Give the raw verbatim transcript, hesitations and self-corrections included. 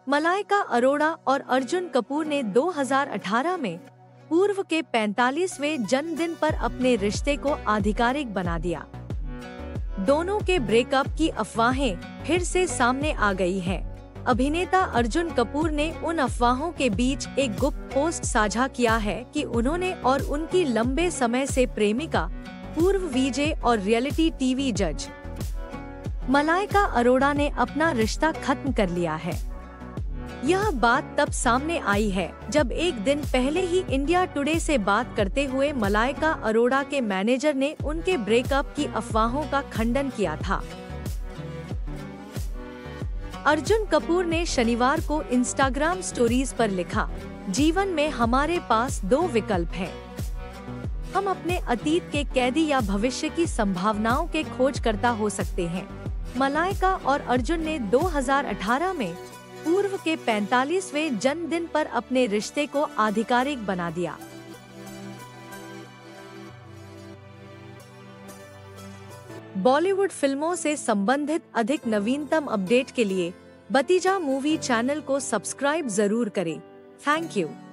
मलाइका अरोड़ा और अर्जुन कपूर ने दो हज़ार अठारह में पूर्व के पैंतालीसवें जन्मदिन पर अपने रिश्ते को आधिकारिक बना दिया। दोनों के ब्रेकअप की अफवाहें फिर से सामने आ गई हैं। अभिनेता अर्जुन कपूर ने उन अफवाहों के बीच एक गुप्त पोस्ट साझा किया है कि उन्होंने और उनकी लंबे समय से प्रेमिका, पूर्व वीजे और रियलिटी टीवी जज मलाइका अरोड़ा ने अपना रिश्ता खत्म कर लिया है। यह बात तब सामने आई है जब एक दिन पहले ही इंडिया टुडे से बात करते हुए मलाइका अरोड़ा के मैनेजर ने उनके ब्रेकअप की अफवाहों का खंडन किया था। अर्जुन कपूर ने शनिवार को इंस्टाग्राम स्टोरीज पर लिखा, जीवन में हमारे पास दो विकल्प हैं। हम अपने अतीत के कैदी या भविष्य की संभावनाओं के खोजकर्ता हो सकते हैं। मलाइका और अर्जुन ने दो हज़ार अठारह में पूर्व के पैंतालीसवें जन्मदिन पर अपने रिश्ते को आधिकारिक बना दिया। बॉलीवुड फिल्मों से संबंधित अधिक नवीनतम अपडेट के लिए बतीजा मूवी चैनल को सब्सक्राइब जरूर करें। Thank you.